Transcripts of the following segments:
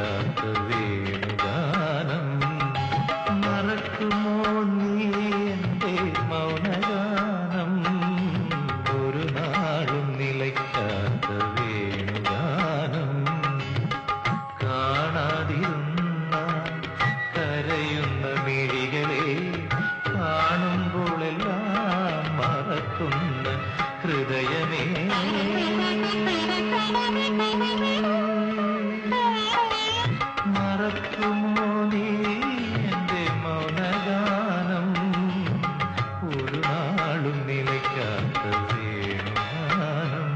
നിലയ്ക്കാത്ത വേണുഗാനം മറക്കുമോ നീ എന്റെ മൗനഗാനം ഒരു നാളും നിലയ്ക്കാത്ത വേണുഗാനം കാണാതിരുന്ന കരയുന്ന മിഴികളെ കാണുമ്പോഴെല്ലാം മറക്കുന്ന ഹൃദയമേ മറക്കുമോ നീ എന്റെ മൗനഗാനം ഒരു നാളും നിലയ്ക്കാത്ത വേണുഗാനം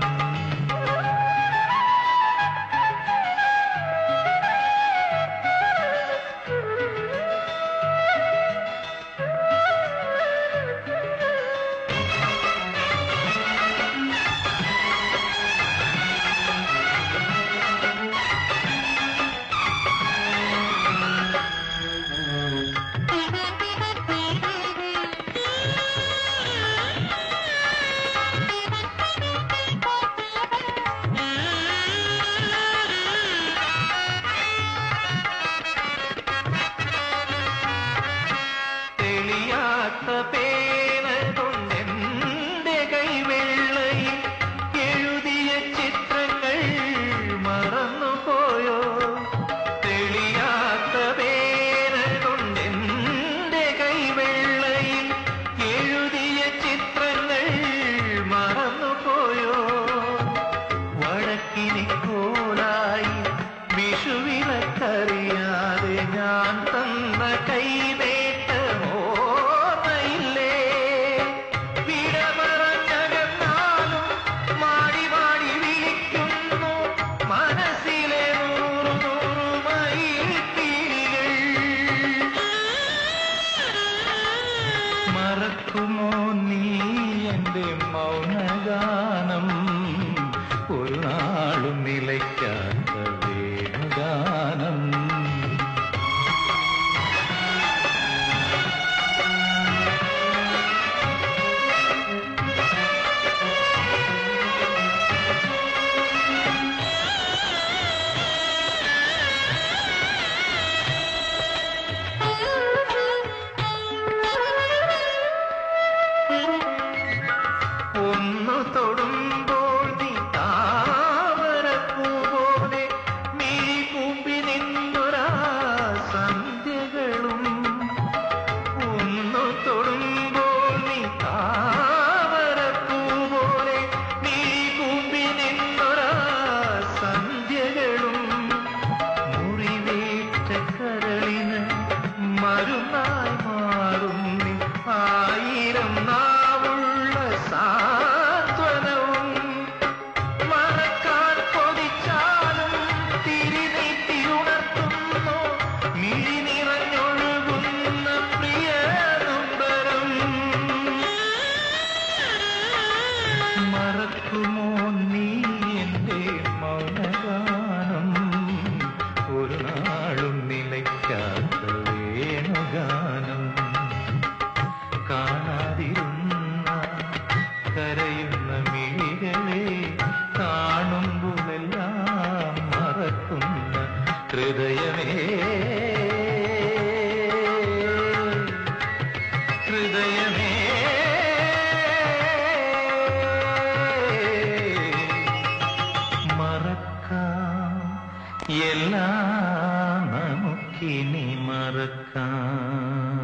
പേന കൊണ്ടെന്റെ കൈവെള്ളയിൽ എഴുതിയ ചിത്രങ്ങൾ മറന്നുപോയോ തെളിയാത്ത പേന കൊണ്ടെന്റെ കൈവെള്ളയിൽ എഴുതിയ ചിത്രങ്ങൾ മറന്നുപോയോ വഴക്കിനി കോലായി വിഷുവിലക്കറിയാതെ ഞാൻ തന്ന കൈനേട്ടമോ മറക്കുമോ നീ എന്റെ മൗനഗാനം ഒരു നാളും നിലയ്ക്കാത്ത വേണുഗാനം തൊടുമ്പോൾ നീ താമരപ്പൂ പോലെ മിഴികൂമ്പി നിന്നൊരാ സന്ധ്യകളും ഒന്നു തൊടുമ്പോൾ നീ താമരപ്പൂ പോലെ മിഴികൂമ്പി നിന്നൊരാ സന്ധ്യകളും മുറിവേറ്റ കരളിന് മരുന്നായി മാറും നീ ആയിരം നാവുള്ള സാന്ത്വനവും മറക്കാൻ കൊതിച്ചാലും തിരിനീട്ടി ഉണർത്തുന്നു മിഴി നിറഞ്ഞൊഴുകുന്ന പ്രിയ നൊമ്പരം മറക്കുമോ നീ എന്റെ മൗനഗാനം ഒരു നാളും നിലയ്ക്കാത്ത വേണുഗാനം കാണാതിരുന്ന കരയുന്ന മിഴികളെ കാണുമ്പോഴെല്ലാം മറക്കുന്ന ഹൃദയമേ ഹൃദയമേ മറക്കാം എല്ലാം നമുക്കിനി മറക്കാം